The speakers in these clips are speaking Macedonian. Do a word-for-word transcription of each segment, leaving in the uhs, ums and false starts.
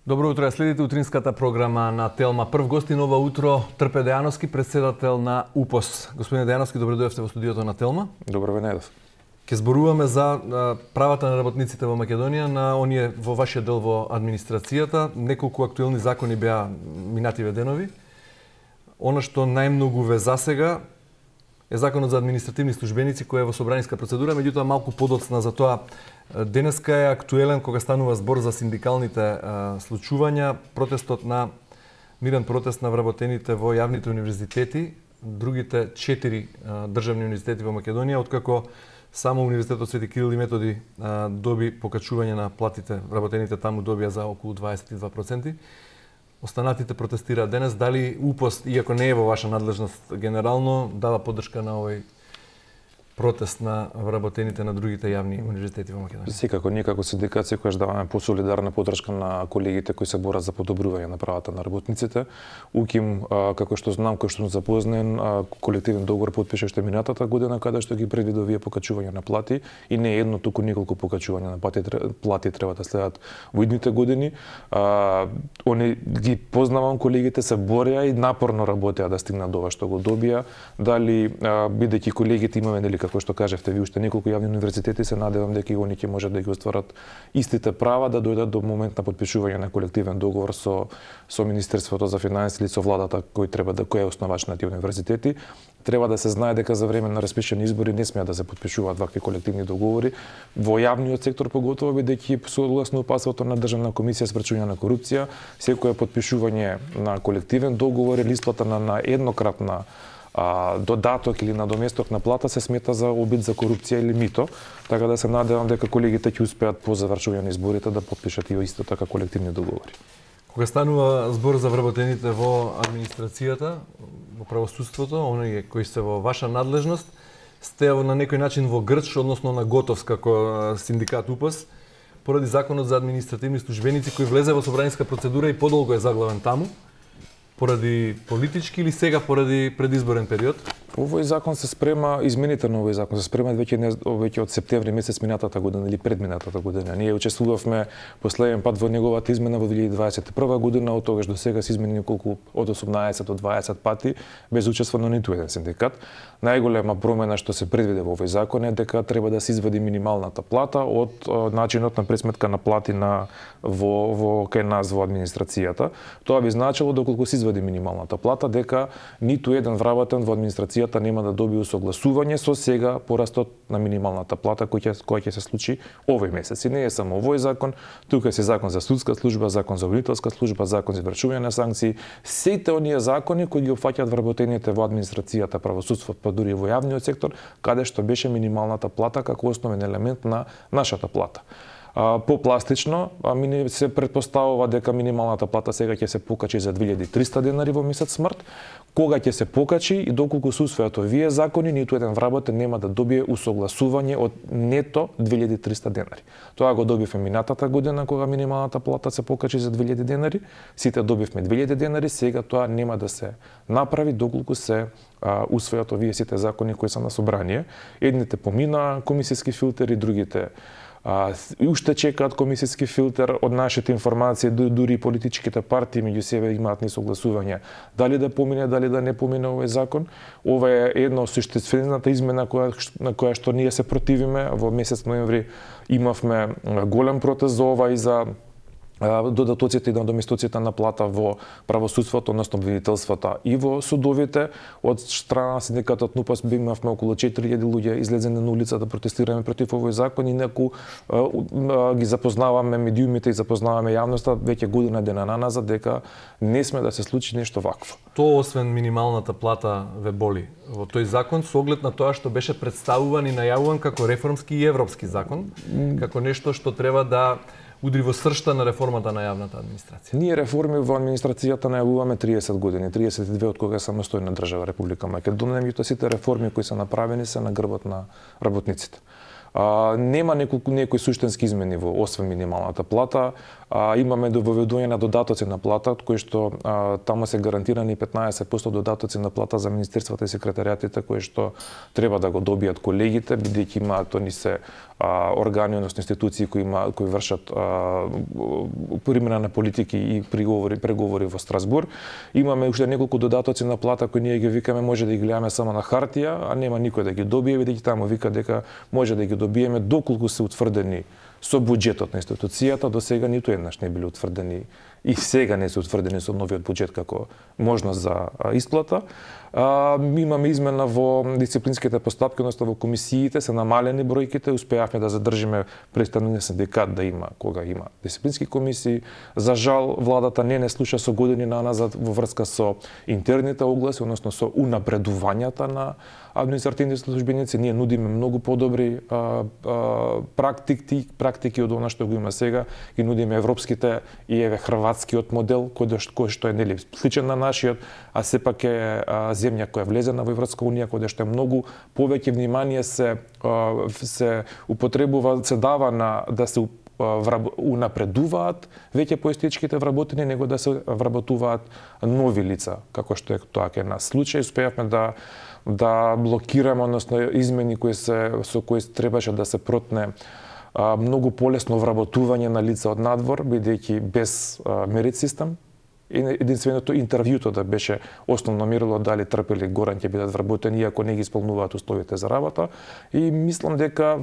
Добро утро, следите утринската програма на Телма. Прв гостин ова утро Трпе Дејановски, председател на УПОС. Господине Дејановски, добро дојдовте во студиото на Телма. Добро ве најдов. Ке зборуваме за правата на работниците во Македонија, на оние во вашиот дел во администрацијата. Неколку актуелни закони беа минативе денови. Она што најмногу ве засега е законот за административни службеници кој е во собраниска процедура, меѓутоа малку подоцна за тоа. Денеска е актуелен кога станува збор за синдикалните а, случувања, протестот на мирен протест на вработените во јавните универзитети, другите четири а, државни универзитети во Македонија, откако само Универзитетот Свети Кирил и Методи а, доби покачување на платите, вработените таму добија за околу дваесет и два проценти. Останатите протестираат денес. Дали УПОС, иако не е во ваша надлежност генерално, дава поддршка на овој протест на вработените на другите јавни универзитети во Македонија? Секако, ние како синдикат секогаш даваме посолидарна поддршка на колегите кои се борат за подобрување на правата на работниците. УКИМ, како што знам, кој што запознен, колективен договор подпише уште минатата година, каде што ги предвиди овие покачувања на плати, и не едно, туку неколку покачувања на плати, плати треба да следат во идните години. А, они ги познавам, колегите се бореа и напорно работеа да стигнат до ова што го добија. Дали бидејќи колегите имаме, нели, како што кажевте, ви уште неколку јавни универзитети, се надевам дека и они ќе можат да ги остварат истите права да дојдат до момент на подпишување на колективен договор со со Министерството за финансии или со владата кој треба да кој е основач на тие универзитети. Треба да се знае дека за време на распишани избори не смеа да се подпишуваат вакви колективни договори во јавниот сектор, поготово бидејќи согласно упатството на Државна комисија за спречување на корупција, секое подпишување на колективен договор или исплата на, на еднократна а, додаток или надоместок на плата се смета за обид за корупција или мито, така да се надевам дека колегите ќе успеат по завршување на изборите да подпишат и исто така колективни договори. Кога станува збор за вработените во администрацијата, во правосудството, оние кои се во ваша надлежност, сте на некој начин во грч, односно на готов како синдикат УПОС, поради законот за административни службеници кој влезе во собраниска процедура и подолго е заглавен таму, поради политички или сега поради предизборен период? Овој закон се спрема, измените на овој закон се спремаат веќе веќе од септември месец минатата година или предминатата година. Ние учествувавме последен пат во неговата измена во две илјади дваесет и прва година, од тогаш до сега се измени неколку од осумнаесет до дваесет пати без учество на ниту еден синдикат. Најголема промена што се предвиде во овој закон е дека треба да се извади минималната плата од начинот на пресметка на плати на во во кај нас во администрацијата. Тоа би значило доколку се извади минималната плата дека ниту еден вработен во администрацијата нема да добие согласување со сега порастот на минималната плата кој ќе кој ќе се случи овој месец. И не е само овој закон, тука е закон за судска служба, закон за обвинителска служба, закон за извршување на санкции, сите оние закони кои ги опфаќаат вработените во администрацијата, правосудство, па дури во јавниот сектор, каде што беше минималната плата како основен елемент на нашата плата. Попластично, а ми се претпоставува дека минималната плата сега ќе се покачи за две илјади и триста денари во месец март. Кога ќе се покачи и доколку се усвојат овие закони, ниту еден вработен нема да добие усогласување од нето две илјади и триста денари. Тоа го добивме минатата година кога минималната плата се покачи за две илјади денари, сите добивме две илјади денари, сега тоа нема да се направи доколку се а, усвојат овие сите закони кои се на собрание. Едните помина комисиски филтери, другите А, уште чекаат комисиски филтер. Од нашите информации, дури и политичките партии меѓу себе имаат несогласување дали да помине, дали да не помине овој закон. Ова е една од суштествената измена која, на која што ние се противиме. Во месец ноември имавме голем протест за ова и за додатоците и надоместоците на плата во правосудството, односно обвинителството и во судовите. Од страна на синдикатот НУПОС имавме околу четири илјади луѓе излезени на улица да протестираме против овој закон и неку ги запознаваме медиумите и запознаваме јавноста веќе година дена наназад дека не сме да се случи нешто вакво. Тоа освен минималната плата ве боли во тој закон со оглед на тоа што беше представуван и најавуван како реформски и европски закон, како нешто што треба да удри во сршта на реформата на јавната администрација? Ние реформи во администрацијата најавуваме триесет години, триесет и две од кога е самостојна држава Република Македонија, меѓутоа сите реформи кои се направени се на грбот на работниците. А, нема неколку некои суштински измени во освен минималната плата. А, имаме доведување на додатоци на плата, кои што а, таму се гарантирани петнаесет проценти додатоци на плата за министерствата и секретаријатите, кои што треба да го добијат колегите, бидејќи имаат они се а, органи, односно институции кои има кои вршат а, примена на политики и преговори преговори во Страсбур. Имаме уште неколку додатоци на плата кои ние ги викаме може да ги гледаме само на хартија, а нема никој да ги добие, бидејќи таму вика дека може да ги добиеме доколку се утврдени со буџетот на институцијата. До сега ниту еднаш не биле утврдени и сега не се утврдени со новиот буџет како можност за исплата. А, имаме измена во дисциплинските постапки, односно во комисиите, се намалени бројките, успеавме да задржиме представниот синдикат да има кога има дисциплински комисии. За жал, владата не не слуша со години наназад во врска со интерните огласи, односно со унапредувањата на административните службеници. Ние нудиме многу подобри а, а, практики, практики од она што го има сега, и нудиме европските и еве хрватскиот модел, кој кој што е нели сличен на нашиот, а сепак е а, земја која влезена во Европска унија, која што е многу повеќе внимание се а, се употребува, се дава на да се унапредуваат веќе поистичките вработени, него да се вработуваат нови лица, како што е тоа ке на случај. Успеавме да да блокираме, односно измени кои се со кои требаше да се протне а, многу полесно вработување на лица од надвор, бидејќи без а, мерит систем. Единственото интервјуто да беше основно мерило дали трпели горан ќе бидат вработени, иако не ги исполнуваат условите за работа. И мислам дека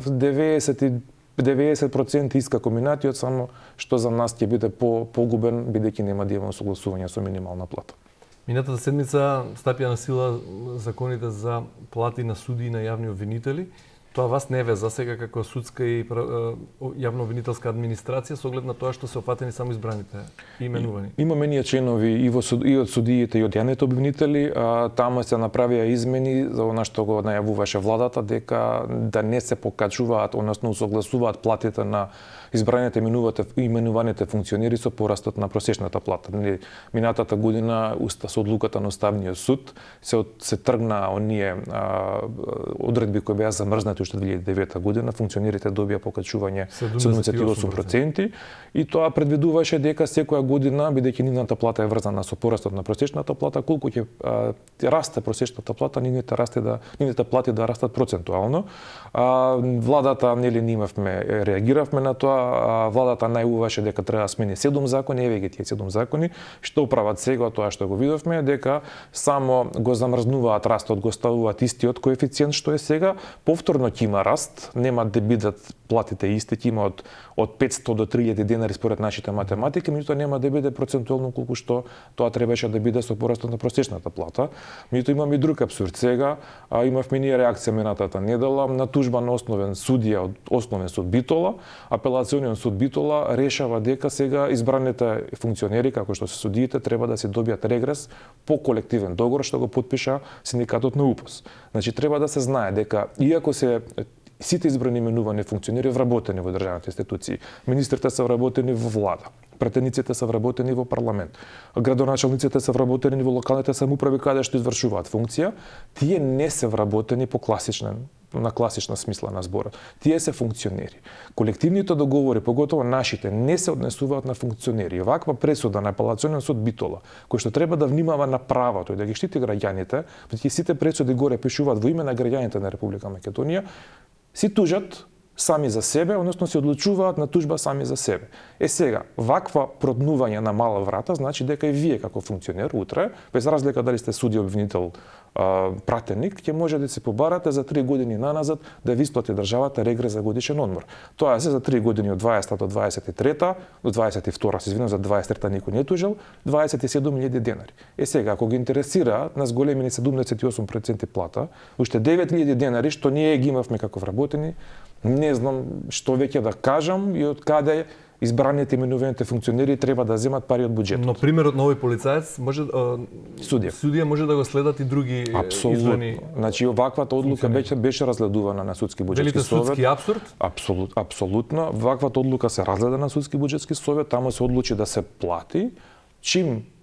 деветдесет проценти иска комбинатиот, само што за нас ќе биде по погубен, бидејќи нема да има согласување со минимална плата. Минатата седмица стапија на сила законите за плати на суди и на јавни обвинители. Тоа вас не ве засега како судска и јавно-обвинителска администрација со оглед на тоа што се опфатени само избраните и именувани. Имаме ние членови и во суд, и од судиите и од јавните обвинители, а, таму се направија измени за она што го најавуваше владата, дека да не се покачуваат, односно согласуваат платите на избраните именуваните функционери со порастот на просечната плата. Минатата година со одлуката на Уставниот суд се се тргна оние а, одредби кои беа замрзнати уште две илјади и девета година, функционерите добија покачување седумдесет и осум проценти, и тоа предвидуваше дека секоја година, бидејќи нивната плата е врзана со порастот на просечната плата, колку ќе расте просечната плата, нивните расте да нивните плати да растат процентуално. А, владата нели не имавме, реагиравме на тоа. А, владата најавуваше дека треба да смени седум закони, еве ги тие седум закони. Што прават сега, тоа што го видовме, дека само го замрзнуваат растот, го ставуваат истиот коефициент што е сега, повторно ќе има раст, нема да бидат платите исти, ќе има од од петсто до три илјади денари според нашите математики, меѓутоа нема да биде процентуално колку што тоа требаше да биде со порастот на просечната плата. Меѓутоа имаме и друг абсурд сега, а имавме ние реакција минатата недела на тужба на основен судија од Основен суд Битола. Апелациониот суд Битола решава дека сега избраните функционери, како што се судиите, треба да се добијат регрес по колективен договор што го потпиша синдикатот на УПОС. Значи треба да се знае дека иако се сите избрани именувани функционери вработени во државните институции, министрите се вработени во влада, претениците се вработени во парламент, градоначалниците се вработени во локалните самоуправи каде што извршуваат функција, тие не се вработени по класичен на класична смисла на зборот. Тие се функционери. Колективните договори, поготово нашите, не се однесуваат на функционери. Ваква пресуда на Апелационен суд Битола, кој што треба да внимава на правото и да ги штити граѓаните, бидејќи сите пресуди горе пишуваат во име на граѓаните на Република Македонија, си тужат сами за себе, односно се одлучуваат на тужба сами за себе. Е сега, ваква проднување на мала врата значи дека и вие како функционер утре, без разлика дали сте судија, обвинител, пратеник, ќе може да се побарате за три години наназад да ви исплати државата регрес за годишен одмор. Тоа е се за три години од дваесета до дваесет и трета, до дваесет и втора, се извинувам, за дваесет и трета никој не тужел, дваесет и седум илјади денари. Е сега, ако ги интересира нас големини седумдесет и осум проценти плата, уште девет илјади денари што ние ги имавме како вработени, не знам што веќе да кажам и од каде избраните именуваните функционери треба да земат пари од буџетот. Но примерот на овој полицаец може судија. Судија може да го следат и други извани. Значи оваквата одлука беше беше разгледувана на судски буџетски Велите совет. судски апсурд? Апсолут, апсолутно. Ваквата одлука се разгледа на судски буџетски совет, таму се одлучи да се плати чим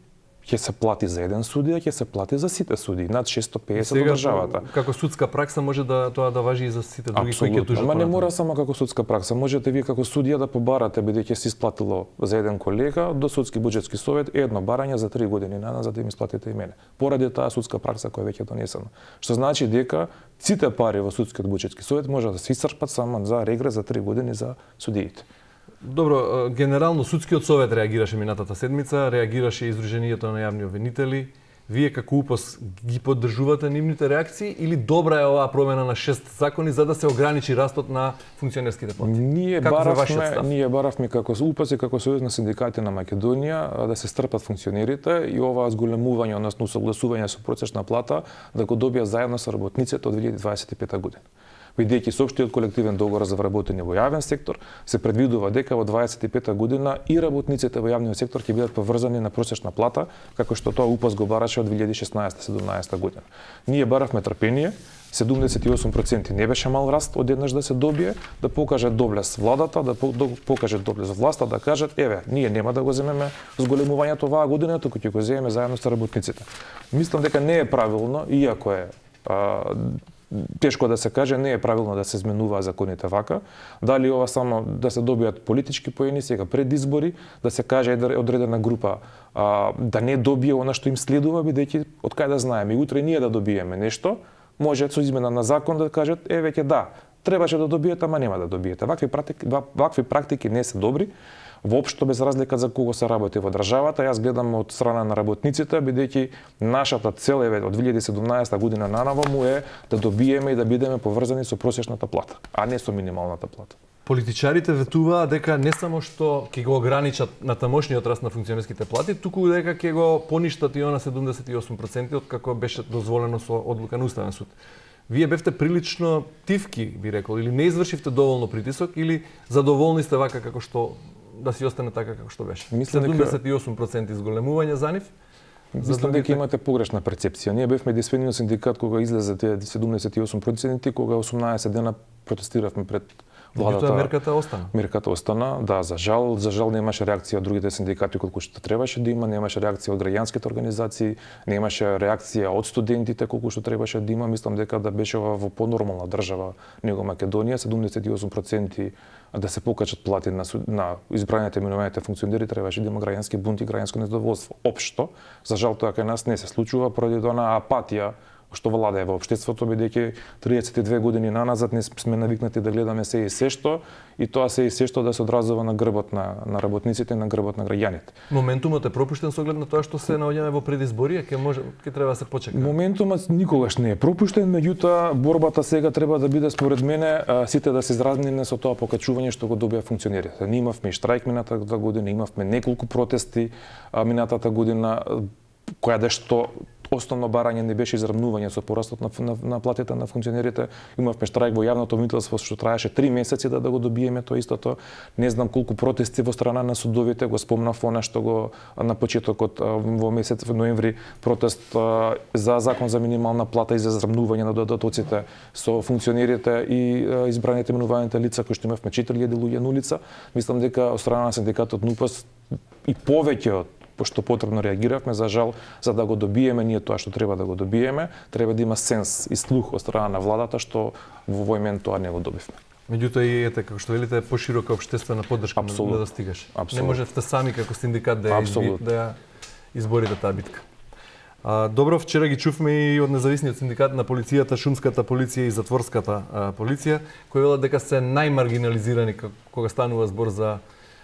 ќе се плати за еден судија, ќе се плати за сите судии, над шестоста пеесет од државата. Како судска пракса може да тоа да важи и за сите други кои ќе тужат. Ама не мора само како судска пракса, можете вие како судија да побарате бидејќи се исплатило за еден колега до судски буџетски совет едно барање за три години назад да им исплатите и мене. Поради таа судска пракса која веќе е донесена. Што значи дека сите пари во судскиот буџетски совет може да се исцрпат само за регрес за три години за судиите. Добро, генерално судскиот совет реагираше минатата седмица, реагираше и Издруженијето на јавни обвинители. Вие како УПОС ги поддржувате нивните реакции или добра е оваа промена на шест закони за да се ограничи растот на функционерските плати? Ние баравме, ние баравме како УПОС и како Сојуз на синдикати на Македонија да се стрпат функционерите и оваа зголемување, односно согласување со просечна плата да го добија заедно со работниците од две илјади дваесет и пета година. Бидејќи со општиот колективен договор за вработени во јавен сектор се предвидува дека во дваесет и пета година и работниците во јавниот сектор ќе бидат поврзани на просечна плата, како што тоа УПОС го бараше од две илјади шеснаесета седумнаесета година. Ние баравме трпение, седумдесет и осум проценти не беше мал раст одеднаш да се добие, да покаже доблес владата, да покаже доблес власта, да кажат еве, ние нема да го земеме зголемувањето оваа година, туку ќе го земеме заедно со работниците. Мислам дека не е правилно, иако е а, тешко да се каже, не е правилно да се изменуваат законите вака. Дали ова само да се добијат политички поени сега пред избори, да се каже одредена група а, да не добие она што им следува, бидејќи од кај да знаеме и утре ние да добиеме нешто, може со измена на закон да кажат е веќе да, требаше да добиете, ама нема да добиете. Вакви практики, вакви практики не се добри. Воопшто без разлика за кого се работи во државата, јас гледам од страна на работниците, бидејќи нашата цел е од две илјади седумнаесета година нанаваму е да добиеме и да бидеме поврзани со просечната плата, а не со минималната плата. Политичарите ветуваат дека не само што ќе го ограничат на тамошниот раст на функционерските плати, туку дека ќе го поништат и она седумдесет и осум проценти од како беше дозволено со одлука на Уставен суд. Вие бевте прилично тивки, би рекол, или не извршивте доволно притисок, или задоволни сте вака како што да си остане така како што беше. Мислам седумдесет и осум проценти зголемување за нив. Мислам дека имате погрешна перцепција. Ние бевме единствениот синдикат кога излезе тие седумдесет и осум проценти, кога осумнаесет дена протестиравме пред владата. Меѓутоа мерката остана. Мерката остана, да, за жал, за жал немаше реакција од другите синдикати колку што требаше да има, немаше реакција од граѓанските организации, немаше реакција од студентите колку што требаше да има. Мислам дека да беше во понормална држава него Македонија, седумдесет и осум проценти да се покачат плати на, на избраните именуваните функционери, требаше да има граѓански бунт и граѓанско незадоволство. Општо, за жал тоа кај нас не се случува поради тоа апатија што владее во општеството, бидејќи триесет и две години наназад не сме навикнати да гледаме се и се што, и тоа се и се што да се одразува на грбот на, на работниците, на грбот на граѓаните. Моментумот е пропуштен со оглед на тоа што се наоѓаме во предизбори, ќе може ќе треба да се почека. Моментумот никогаш не е пропуштен, меѓутоа борбата сега треба да биде според мене сите да се изразнеме со тоа покачување што го добија функционерите. Ние имавме и штрајк минатата година, имавме неколку протести минатата година, која да што основно барање не беше изравнување со порастот на, на, на платите на функционерите. Имавме штрајк во јавното обвинителство што траеше три месеци да да го добиеме тоа истото. Не знам колку протести во страна на судовите, го спомнав она што го на почетокот во месец ноември протест за закон за минимална плата и за изравнување на додатоците со функционерите и избраните именуваните лица, кои што имавме четири илјади луѓе на улица. Мислам дека од страна на синдикатот НУПОС и повеќе од што потребно реагиравме, за жал, за да го добиеме ние тоа што треба да го добиеме, треба да има сенс и слух од страна на владата, што во овој момент тоа не го добивме. Меѓутоа и ете, како што велите, поширока општествена поддршка да достигаше. Не можевте сами како синдикат да ја, изби, да ја изборите таа битка. А, добро, вчера ги чувме и од независниот синдикат на полицијата, шумската полиција и затворската а, полиција, кои велат дека се најмаргинализирани кога станува збор за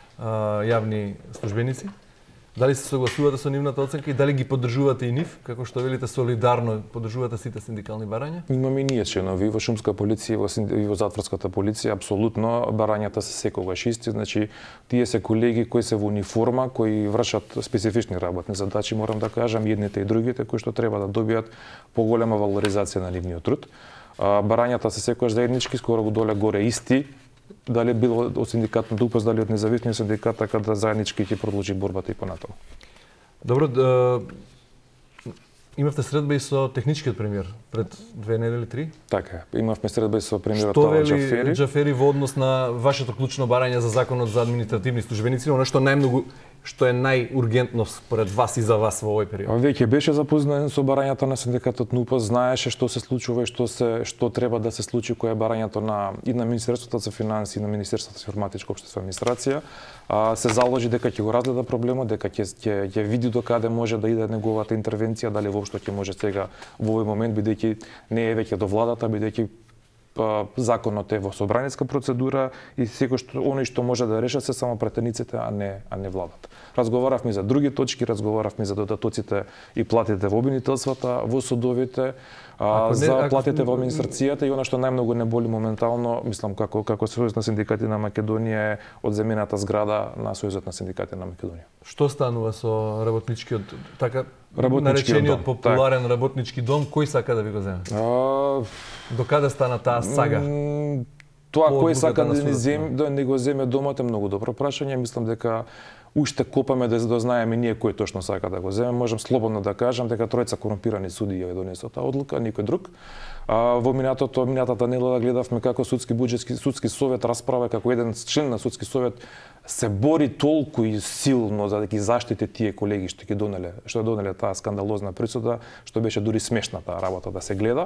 а, јавни службеници. Дали се согласувате со нивната оценка и дали ги поддржувате и нив, како што велите солидарно поддржувате сите синдикални барања? Имаме и ние членови во шумска полиција и во затворската полиција, апсолутно барањата се секогаш исти, значи тие се колеги кои се во униформа, кои вршат специфични работни задачи, морам да кажам, едните и другите кои што треба да добијат поголема валоризација на нивниот труд. Барањата се секогаш заеднички, скоро го доле горе исти. Дали било од синдикатот на УПОС, дали од независниот синдикат, така да заеднички ќе продолжи борбата и понатаму. Добро, да, имавте средба и со техничкиот премиер пред две недели, три? Така, имавме средба и со премиерот Ала Џафери. Што вели Џафери во однос на вашето клучно барање за законот за административни службеници, она што најмногу што е најургентно според вас и за вас во овој период? Веќе беше запознаен со барањата на синдикатот НУП, знаеше што се случува и што се што треба да се случи, кое е барањето на и на Министерството за финансии и на Министерството за информатичка општествена администрација. А, се заложи дека ќе го разгледа проблемот, дека ќе ќе ќе види до каде може да иде неговата интервенција, дали воопшто ќе може сега во овој момент, бидејќи не е веќе до владата, бидејќи законот е во собраниска процедура и секој што оној што може да решат се само претениците, а не а не владата. Разговаравме за други точки, разговаравме за додатоците и платите во обвинителствата, во судовите, а, не, за платите ако... во администрацијата и она што најмногу не боли моментално, мислам како како Сојуз на синдикати на Македонија е одземената зграда на Сојузот на синдикати на Македонија. Што станува со работничкиот така Работничкиот наречениот дом, популарен так. Работнички дом, кој сака да ви го земе? А... До каде стана таа сага? М... Тоа кој сака да ни земе, да не го земе домот е многу добро прашање. Мислам дека уште копаме да дознаеме ние кој точно сака да го земе. Можам слободно да кажам дека тројца корумпирани судии ја донесоа таа одлука, никој друг. А, во минатото, минатата недела гледавме како судски буџетски судски совет расправа, како еден член на судски совет се бори толку и силно за да ги заштити тие колеги што ги донеле, што донеле таа скандалозна присуда, што беше дури смешна таа работа да се гледа.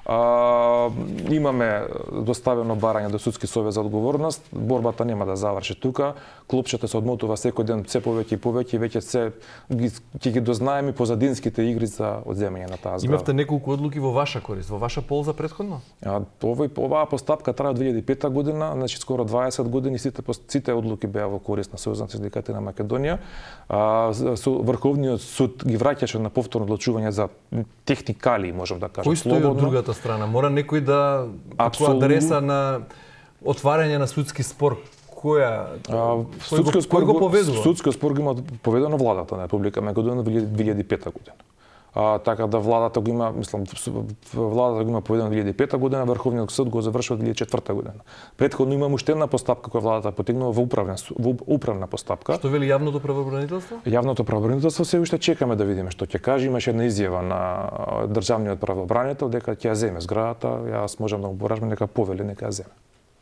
А, имаме доставено барање до судски совет за одговорност. Борбата нема да заврши тука. Клопчето се одмотува секој ден се повеќе и повеќе, веќе се ќе ги дознаеме позадинските игри за одземање на таа зграда. Имавте неколку одлуки во ваша корист, во ваша полза претходно? А, овој оваа постапка трае од две илјади и пета година, значи скоро дваесет години сите сите одлуки беа во корист на Сојузот на синдикати на Македонија. А, со Врховниот суд ги враќаше на повторно одлучување за техникали, можам да кажам. Кој стои од другата страна? Мора некој да како адреса на отварање на судски спор? Која судскиот спор го поведува? Судскиот спор го има поведено владата на Република Македонија во две илјади и пета година. А, така да владата го има, мислам, владата го има поведено во две илјади и пета година, Врховниот суд го завршува во две илјади и четврта година. Претходно имаме уште една постапка која владата потегнува во управна во управна постапка. Што вели јавното правобранителство? Јавното правобранителство се уште чекаме да видиме што ќе каже. Имаше една изјава на државниот правобранител дека ќе ја земе зградата. Јас можам да му поражам нека повели, нека ја земе.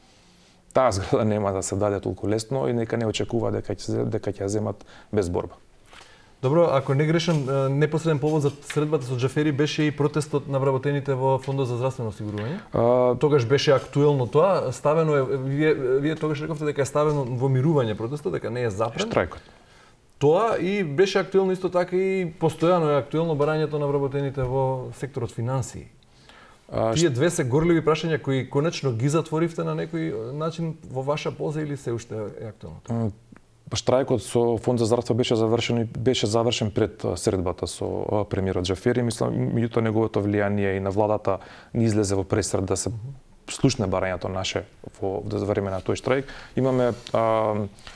Таа зграда нема да се даде толку лесно и нека не очекува дека ќе дека ќе ја земат без борба. Добро, ако не грешам, непосреден повод за средбата со Џафери беше и протестот на вработените во Фондот за здравствено осигурување. А... Тогаш беше актуелно тоа, ставено е, вие, вие тогаш рековте дека е ставено во мирување протестот, дека не е запрен. Штрајкот. Тоа и беше актуелно исто така и постојано е актуелно барањето на вработените во секторот финансии. А, Тие две се горливи прашања кои конечно ги затворивте на некој начин во ваша полза или се уште е актуелно? Штрајкот со Фонд за здравство беше завршен беше завршен пред средбата со премиерот Џафери. Мислам, меѓутоа неговото влијание и на владата не излезе во пресред да се слушне барањето наше во за време на тој штрајк. Имаме а,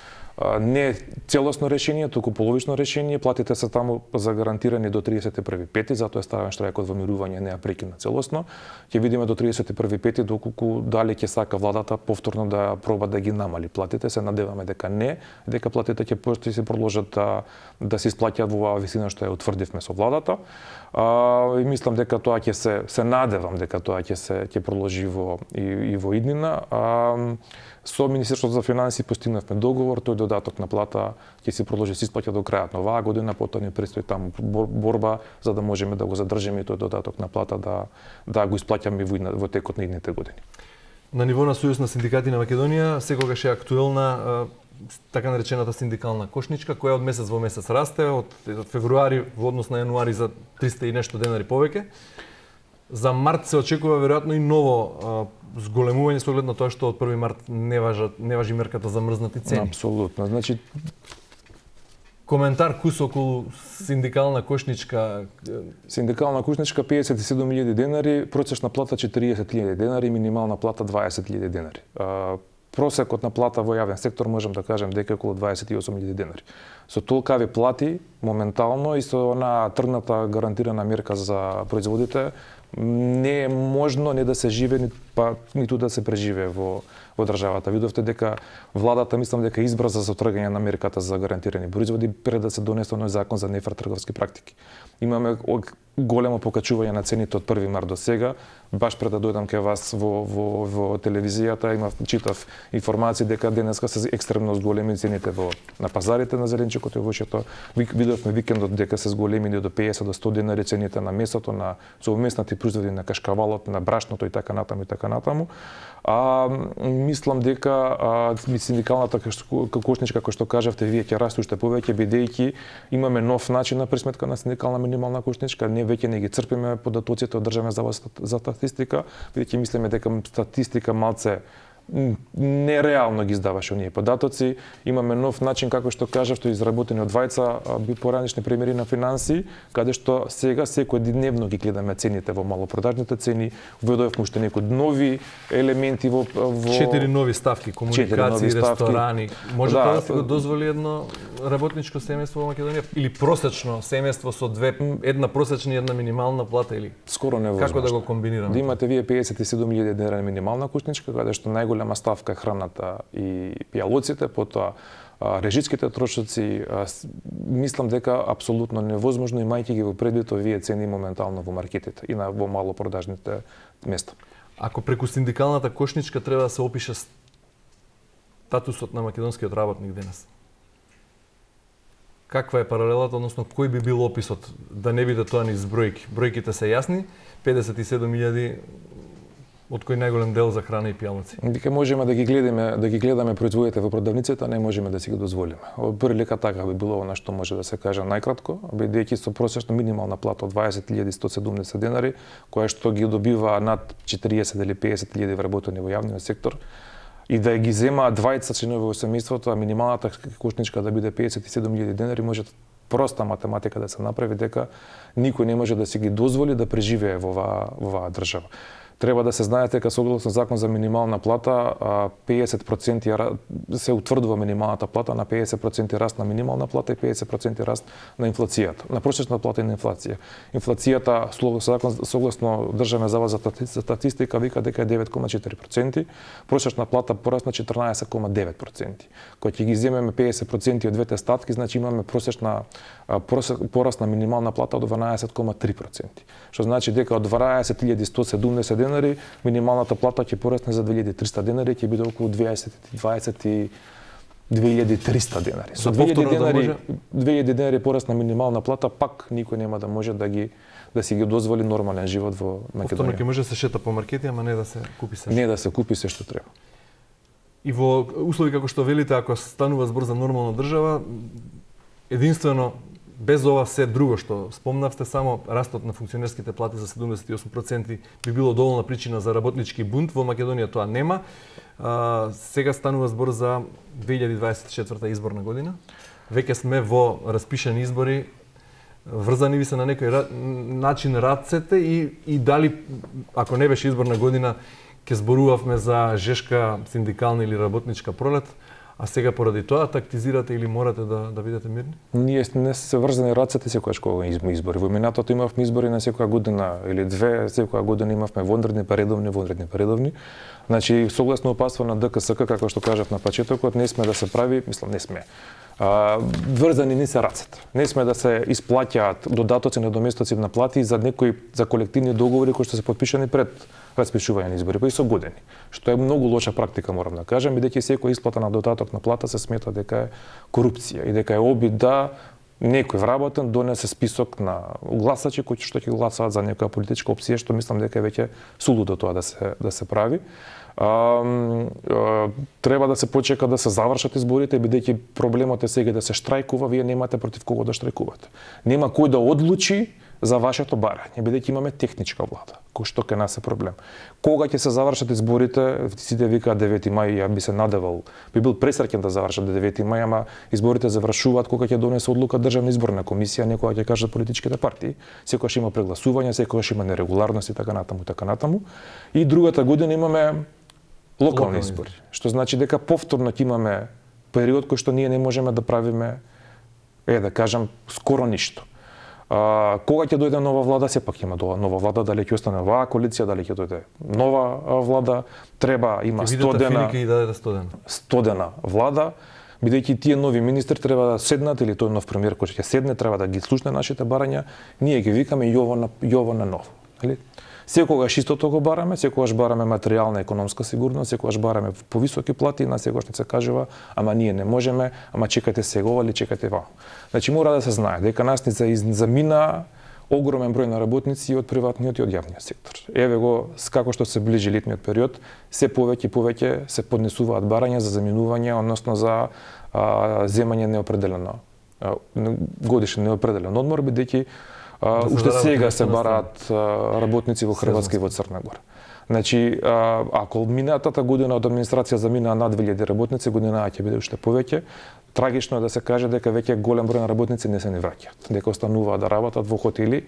не целосно решение, туку половично решение. Платите се таму загарантирани до триесет и први пети, затоа е ставен штрајкот во мирување, не ја прекина целосно. Ќе видиме до триесет и први пети доколку дали ќе сака владата повторно да проба да ги намали платите. Се надеваме дека не, дека платите ќе ќе се продолжат да да се исплаќаат во оваа висина што ја утврдивме со владата. А, и мислам дека тоа ќе се се надевам дека тоа ќе се ќе продолжи во и, и во иднина. А, со Министерството за финансии постигнавме договор, тој додаток на плата ќе се продолжи се исплаќа до крајот на оваа година, потоа ни предстои таму борба за да можеме да го задржиме и тој додаток на плата да да го исплаќаме во, во текот на идните години. На ниво на Сојуз на синдикати на Македонија секогаш е актуелна така наречената синдикална кошничка, која од месец во месец расте, од февруари во однос на јануари за триста и нешто денари повеќе. За март се очекува веројатно и ново зголемување со оглед на тоа што од први март не важи не важи мерката за мрзнати цени. Апсолутно. Значи коментар кус околу синдикална кошничка. Синдикална кошничка педесет и седум илјади денари, prosечна плата четириесет илјади денари, минимална плата дваесет илјади денари. Просекот на плата во јавен сектор можам да кажем дека е околу дваесет и осум илјади денари. Со толкави плати моментално и со она тргната гарантирана мерка за производите не е можно не да се живе па ниту да се преживее во во државата. Видовте дека владата мислам дека избрза за отргање на мерката за гарантирани производи пред да се донесе оној закон за нефер трговски практики. Имаме големо покачување на цените од први март до сега. Баш пред да дојдам кај вас во во во телевизијата имав читав информации дека денеска се екстремно зголеми цените во на пазарите на зеленчукот и овошјето. Видовме викендот дека се зголемени до пеесет до сто денари цените на месото, на совместните производи на кашкавалот, на брашното и така натаму и така натаму. А мислам дека а, синдикалната кошничка, кој што кажавте, вие ќе расте уште повеќе, бидејќи имаме нов начин на присметка на синдикална минимална кошничка. Не веќе не ги црпиме податоците од Државен завод за статистика, бидејќи мислиме дека статистика малце нереално ги издаваше оние податоци. Имаме нов начин, како што кажав, што е изработени од двајца поранишни примери на финанси, каде што сега секојдневно ги гледаме цените во малопродажните цени, введовме уште некои нови елементи во во четири нови ставки, комуникации, ресторани. Може да, да се го дозволи едно работничко семејство во Македонија или просечно семејство со две една просечна и една минимална плата или скоро невозможно. Како да го комбинираме? Да имате вие пеесет и седум илјади денари минимална кошничка, каде што најголема голема ставка е храната и пијалоците, потоа режитските трошоци. Мислам дека апсолутно невозможно, имајќи ги во предвид овие цени моментално во маркетите и на во малопродажните места. Ако преку синдикалната кошничка треба да се опише статусот на македонскиот работник денес, каква е паралелата, односно кој би бил описот, да не биде тоа низ бројки? Бројките се јасни, педесет и седум илјади од кој најголем дел за храна и пијалоци. Дека можеме да ги гледаме, да ги гледаме производите во продавниците, не можеме да си ги дозволиме. Прилика така би било она што може да се каже најкратко, бидејќи со просечна минимална плата од дваесет илјади сто седумдесет денари, која што ги добива над четириесет или пеесет илјади вработени во јавниот сектор, и да ги земаат двајца членови во семејството, а минималната кошничка да биде пеесет и седум илјади денари, може проста математика да се направи дека никој не може да си ги дозволи да преживее во оваа во оваа држава. Треба да се знае дека согласно закон за минимална плата, пеесет проценти се утврдува минималната плата на пеесет проценти раст на минимална плата и пеесет проценти раст на инфлацијата, на просечна плата и на инфлација. Инфлацијата согласно Државен завод за статистика вика дека е девет кома четири проценти, просечна плата порасна четрнаесет кома девет проценти. Кога ќе ги земеме пеесет проценти од двете ставки, значи имаме просечна пораст на минимална плата од дванаесет кома три проценти. Што значи дека од дванаесет илјади сто седумдесет денари, минималната плата ќе порасне за две илјади триста денари, ќе биде околу дваесет и две илјади триста денари. Со две илјади денари, две илјади денари порасна минимална плата, пак никој нема да може да ги да си ги дозволи нормален живот во Македонија. Повторно ќе може да се шета по маркети, ама не да се купи се. Не да се купи се што треба. И во услови како што велите, ако станува збор за нормална држава, единствено без ова се друго што спомнавте, само растот на функционерските плати за седумдесет и осум проценти би било доволна причина за работнички бунт. Во Македонија тоа нема. А, сега станува збор за две илјади дваесет и четврта изборна година. Веќе сме во распишани избори. Врзани ви се на некој начин рацете и, и дали, ако не беше изборна година, ќе зборувавме за жешка синдикална или работничка пролет, а сега поради тоа тактизирате или морате да да бидете мирни? Ние не се врзани рацете секогаш кога има избори. Во минатото имавме избори на секоја година или две, секоја година имавме вонредни па редовни, вонредни па редовни. Значи согласно опасува на ДКСК, како што кажав на почетокот, не сме да се прави, мислам не сме. А, врзани не се рацете. Не сме да се исплаќаат додатоци на доместоци на плати за некои за колективни договори кои што се подпишани пред распишување на избори, па и со години. Што е многу лоша практика, морам да кажам, бидејќи секоја исплата на додаток на плата се смета дека е корупција и дека е обид да некој вработен донесе список на гласачи кои што ќе гласаат за некоја политичка опција, што мислам дека е веќе сулудо тоа да се да се прави. А, а, треба да се почека да се завршат изборите, бидејќи проблемот е сега да се штрајкува, вие немате против кого да штрајкувате. Нема кој да одлучи за вашето барање, бидејќи имаме техничка влада, кој што ке нас е проблем. Кога ќе се завршат изборите, сите викаат девети мај, ја би се надевал, би бил пресреќен да завршат девети мај, ама изборите завршуваат кога ќе донесе одлука Државна изборна комисија, некога ќе кажат политичките партии, секогаш има прегласување, секогаш има нерегуларности, така натаму, така натаму. И другата година имаме локални избори, што значи дека повторно ќе имаме период кој што ние не можеме да правиме, е да кажам, скоро ништо. А, кога ќе дојде нова влада, сепак има нова влада, дали ќе остане оваа коалиција, дали ќе дојде нова влада, треба има стодена стодена влада, бидејќи тие нови министри треба да седнат или тој нов премиер кој ќе седне треба да ги слушне нашите барања, ние ги викаме јово на јово на ново, нели? Секогаш истото го бараме, секогаш бараме материјална економска сигурност, секогаш бараме повисоки плати, на секогаш не се кажува, ама ние не можеме, ама чекате сега ова или чекате вамо. Значи мора да се знае дека нас ни замина огромен број на работници и од приватниот и од јавниот сектор. Еве го, како што се ближи летниот период, се повеќе и повеќе се поднесуваат барања за заминување, односно за а, земање неопределено а, годишен неопределен одмор, бидејќи Uh, уште сега се бараат uh, работници во Хрватска и во Црна Гора. Значи, uh, ако минатата година од администрација заминаа над две илјади работници, година ќе биде уште повеќе. Трагично е да се каже дека веќе голем број на работници не се ни враќаат, дека остануваат да работат во хотели,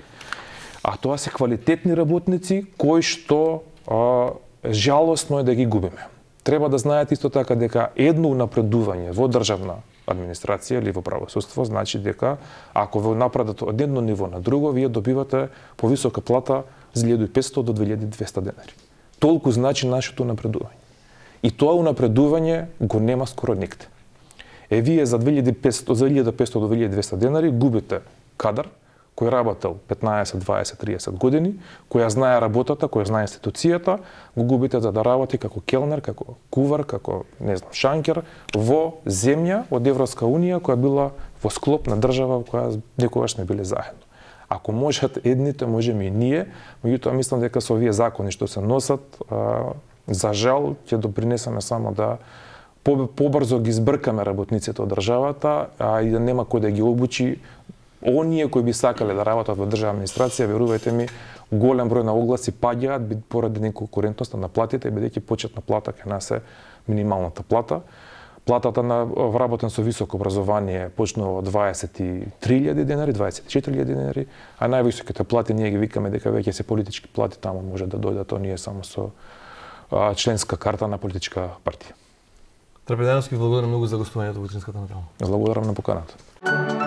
а тоа се квалитетни работници кои што uh, жалосно е да ги губиме. Треба да знаете исто така дека едно напредување во државна администрација или во правосудство значи дека ако ве напредат од едно ниво на друго, вие добивате повисока плата за илјада и петстотини до две илјади и двесте денари. Толку значи нашето напредување. И тоа напредување го нема скоро нигде. Е вие за две илјади и петстотини за илјада и петстотини до две илјади и двесте денари губите кадар кој работел петнаесет, дваесет, триесет години, која знае работата, која знае институцијата, го губите за да работи како келнер, како кувар, како, не знам, шанкер, во земја од Европска унија, која била во склоп на држава која некогаш сме биле заедно. Ако можат едните, можеме и ние, меѓутоа мислам дека со овие закони што се носат, а, за жал, ќе допринесеме само да побрзо ги збркаме работниците од државата, а и да нема кој да ги обучи. Оние кои би сакале да работат во државна администрација, верувајте ми, голем број на огласи паѓаат поради неконкурентноста на платите, бидејќи почетна плата кај нас е минималната плата. Платата на вработен со високо образование почнува од дваесет и три илјади денари, дваесет и четири илјади денари, а највисоките плати ние ги викаме дека веќе се политички плати, таму може да дојдат оние само со а, членска карта на политичка партија. Трпедановски, благодарам многу за гостувањето во Утринската неделя. Благодарам на поканата.